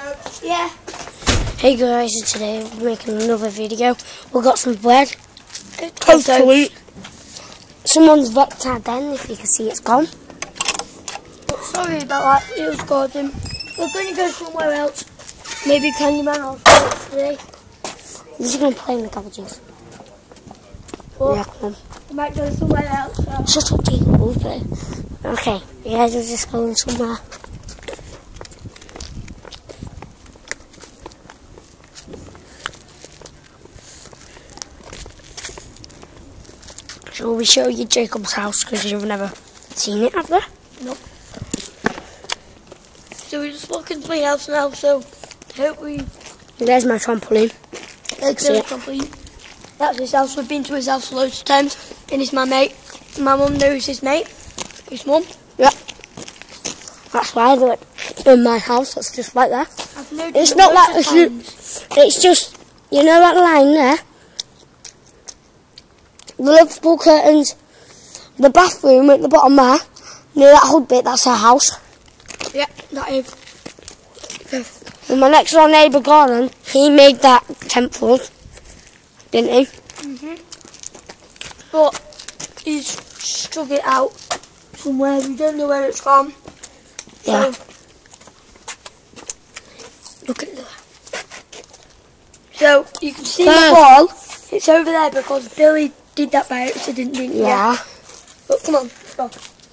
Yeah. Hey guys, and today we're making another video. We've got some bread. Hopefully. Someone's wrecked our den, if you can see it's gone. Sorry about that, it was Gordon. We're going to go somewhere else. Maybe Candyman or something today. He's going to play in the cabbages. But Yeah, come on. we might go somewhere else. Shut up, Jacob, we'll play. Okay, yeah, we're just going somewhere. Shall we show you Jacob's house, because you've never seen it, have you? Nope. So we're just looking for my house now, so hope we... There's my trampoline. That's the complete. That's his house. We've been to his house loads of times, and he's my mate. My mum knows his mate. His mum. Yeah. That's why they're in my house. That's just right there. I've known It's him not loads like of times. it's just, you know that line there? The Liverpool curtains, the bathroom at the bottom there, near that hood bit, that's her house. Yeah, that is. And my next door neighbour, Gordon, he made that tent for us, didn't he? But he's struck it out somewhere. We don't know where it's gone. Yeah. So, look at that. So you can see the wall. It's over there because Billy did that by accident, didn't you? Yeah. But come on, go.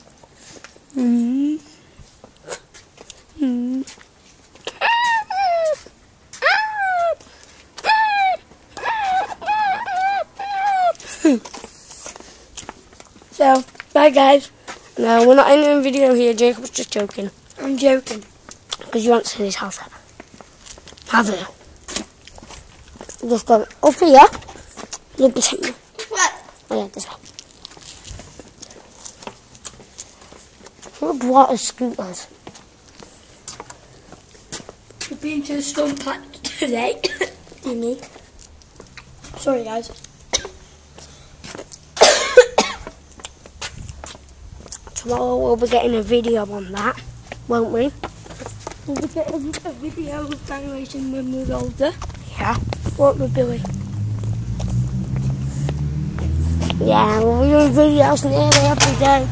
So, bye guys. No, we're not in a video here. Jacob's just joking. I'm joking. Because you haven't seen his house yet. Have you? Just go up here. Look behind me. What? Oh yeah, this way. Look what a scooters. We've been to the stump pack today. Me. Sorry guys. Tomorrow we'll be getting a video on that, won't we? We'll be getting a video of valuation when we're older. Yeah. What with Billy? Yeah, we'll be doing videos nearly every day.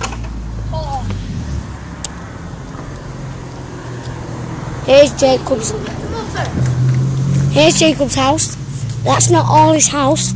Here's Jacob's. Here's Jacob's house. That's not all his house.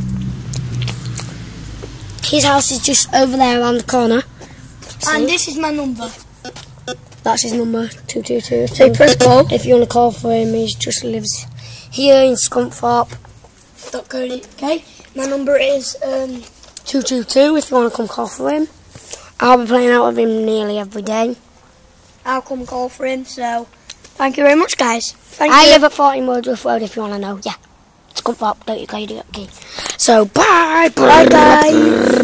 His house is just over there around the corner. And this is my number. That's his number, 222. So press call. If you want to call for him, he just lives here in Scunthorpe. Okay. My number is 222 if you want to come call for him. I'll be playing out with him nearly every day. I'll come call for him. So thank you very much, guys. Thank I you. live at 14 Wordsworth Road if you want to know. Yeah. Scunthorpe, don't you go, you do it. Okay. So bye. Bye bye.